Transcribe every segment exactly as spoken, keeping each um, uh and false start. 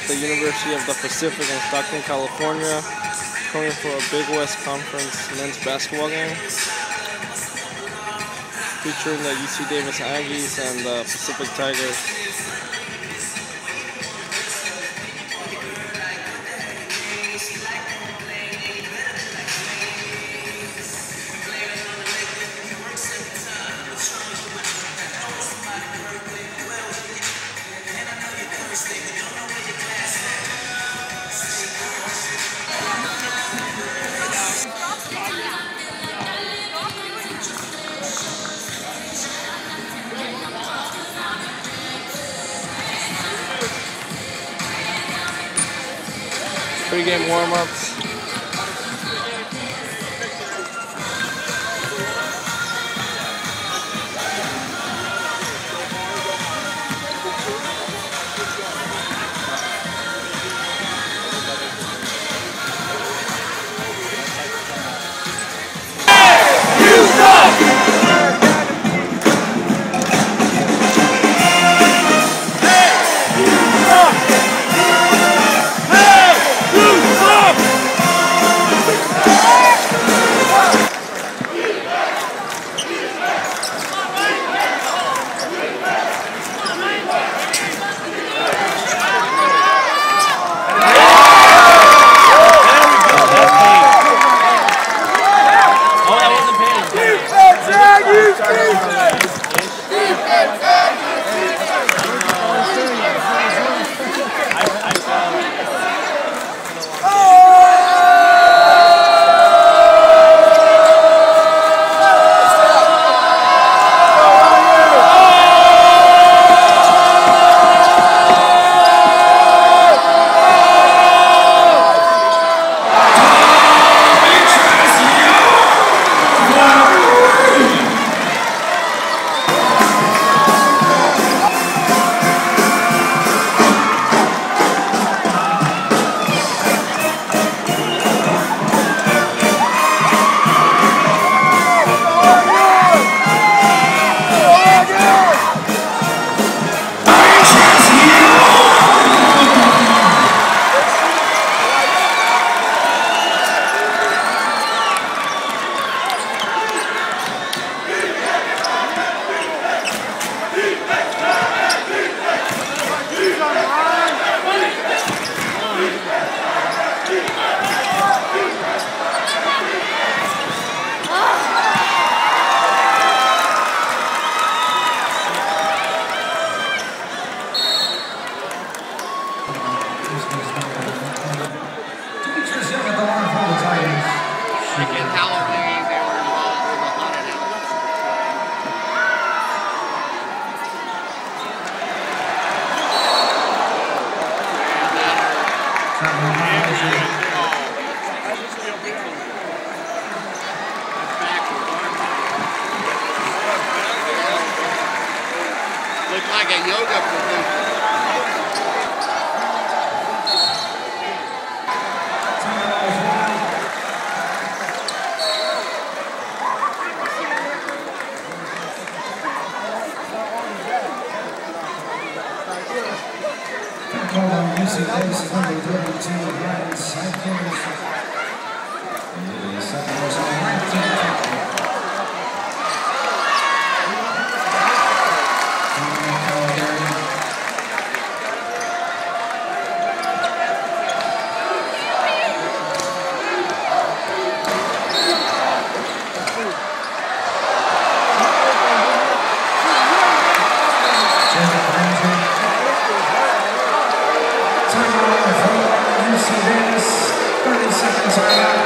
the University of the Pacific in Stockton, California, coming for a Big West Conference men's basketball game, featuring the U C Davis Aggies and the Pacific Tigers. Pre-game warm-ups. Looks like a yoga position. U C Davis number thirty-two, Ryan Sidekick. Second person, nineteen. U C Davis, thirty seconds out.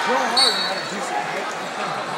It's real hard, you gotta do something.